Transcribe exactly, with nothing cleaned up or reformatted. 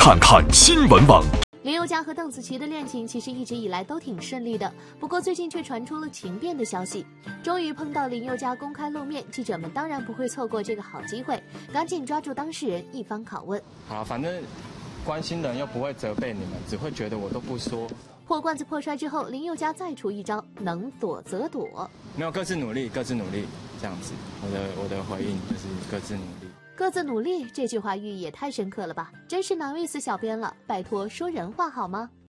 看看新闻网。 林宥嘉和邓紫棋的恋情其实一直以来都挺顺利的，不过最近却传出了情变的消息。终于碰到林宥嘉公开露面，记者们当然不会错过这个好机会，赶紧抓住当事人一番拷问。 好，反正关心的人又不会责备你们，只会觉得我都不说。 破罐子破摔之后，林宥嘉再出一招，能躲则躲。 没有，各自努力，各自努力，这样子。我的我的回应就是各自努力。 各自努力这句话寓意也太深刻了吧，真是难为死小编了，拜托说人话好吗？